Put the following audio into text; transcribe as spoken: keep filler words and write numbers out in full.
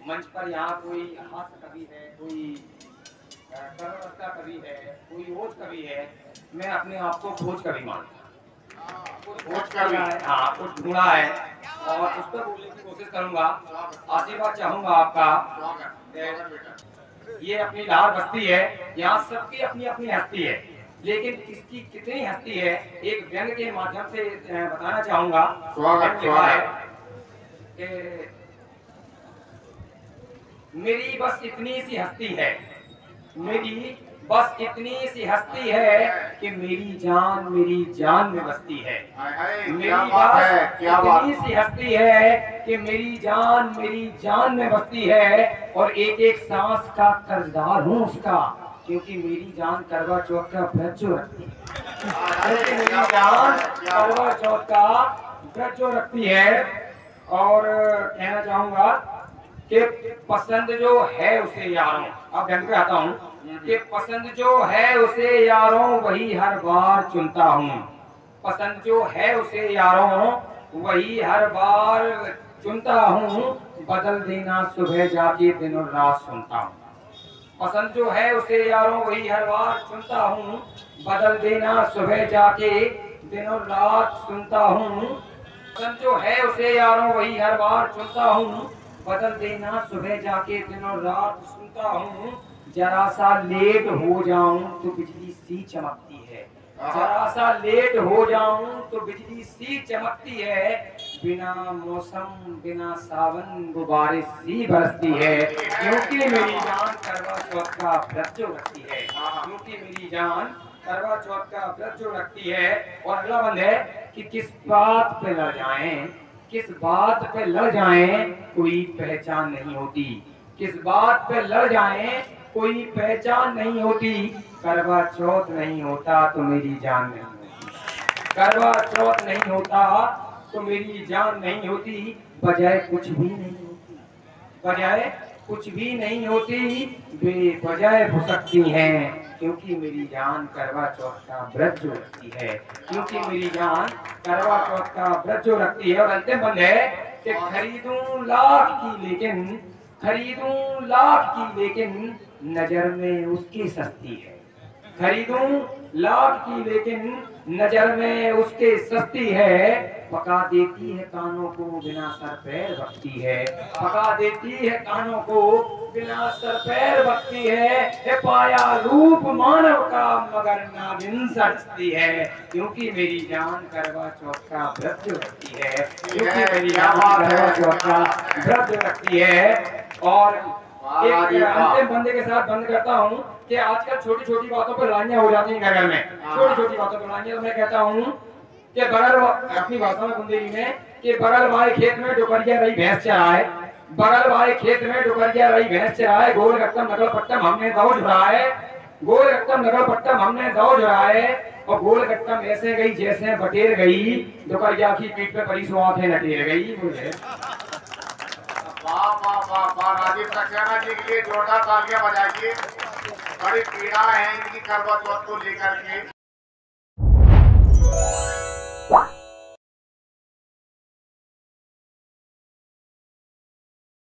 मंच पर यहाँ कोई हास्य कवि है, कोई करुणावस्था कवि है, कोई ओज कवि है, मैं अपने आप को खोज कवि मानता हूँ। खोज कवि है, हाँ कुछ ढूंढा है और उस पर बोलने की कोशिश करूंगा। आशीर्वाद चाहूंगा आपका। ये अपनी लाहौर बस्ती है, यहाँ सबकी अपनी अपनी हस्ती है, लेकिन इसकी कितनी हस्ती है एक व्यंग के माध्यम से बताना चाहूंगा। स्वागत है कि मेरी बस इतनी सी हस्ती है, मेरी बस इतनी सी हस्ती है कि मेरी जान मेरी जान में बसती है। मेरी बस इतनी सी हस्ती है कि मेरी जान मेरी जान में बसती है और एक एक सांस का कर्जदार हूँ उसका, क्योंकि मेरी जान करवा चौथ का व्रत जो रखती है। क्योंकि मेरी जान करवा चौथ का व्रत जो रखती है। और कहना चाहूंगा कि पसंद जो है उसे यारों, अब ढंग पे आता हूँ कि पसंद जो है उसे यारों वही हर बार चुनता हूँ। पसंद जो है उसे यारों वही हर बार चुनता हूँ, बदल देना सुबह जाके दिन और रात सुनता हूँ। पसंद जो है उसे यारों वही हर बार चुनता हूँ, बदल देना सुबह जाके दिन और रात सुनता हूँ। पसंद जो है उसे यारों वही हर बार चुनता हूँ, बदल देना सुबह जाके दिन और रात सुनता हूँ। जरा सा लेट हो जाऊं तो बिजली सी चमकती है, जरा सा लेट हो जाऊं तो बिजली सी चमकती है, बिना मौसम बिना सावन वो बारिश सी बरसती है, क्योंकि मेरी जान करवा चौथ का व्रत जो रखती है, क्योंकि मेरी जान करवा चौथ का व्रत जो रखती है। और अगला बंद है कि किस बात पे लड़ जाएं, किस बात पे लड़ जाएं कोई पहचान नहीं होती, किस बात पे लड़ जाएं कोई पहचान नहीं होती, करवा चौथ नहीं होता तो मेरी जान नहीं होती, करवा चौथ नहीं होता तो मेरी जान नहीं होती, बजाय कुछ भी नहीं होती, बजाय कुछ भी नहीं होती, बेबजाय भुसकती हैं, क्योंकि मेरी जान करवा चौथ का व्रत जो रखती है, क्योंकि मेरी जान करवा चौथ का व्रत जो रखती है। और अंतिम बंद है कि खरीदूं लाख की लेकिन खरीदूं लाख की लेकिन नजर में उसकी सस्ती है, खरीदूं लाख की लेकिन नजर में उसके सस्ती है, पका देती है कानों को बिना सर पैर बकती है, पका देती है कानों को बिना सर पैर बकती है, हे पाया रूप मानव का मगर नागिन सजती है, क्योंकि मेरी जान करवा चौथ का व्रत जो रखती है, क्योंकि मेरी जान करवा चौथ का व्रत जो रखती है। और एक अंतिम बंदे के साथ बंद करता हूँ कि आजकल छोटी छोटी बातों पर लड़ाइयाँ हो जाती हैं घर में, छोटी छोटी बातों पर लड़ाइयाँ। तो मैं कहता हूँ कि बगल अपनी भाषा में बुंदेली में कि बगल वाले खेत में डुकरिया रही भैंस चराए, बगल वाले खेत में डुकरिया रही भैंस चराए, गोल गट्टम नकल पट्टम हमने दौड़ झुराए, गोल गट्टम नकल पट्टम हमने दौड़ झुराए, और गोल गट्टम ऐसे गई जैसे बटेर गई, डुकरिया की पीठ पे पड़ी सो आंखें नटेर गई। मुझे वाह वाह वाह वाह, राजीव सक्सेना जी के लिए जोरदार तालियां बजाइए। बड़ी पीड़ा है इनकी करवा चौथ को लेकर के।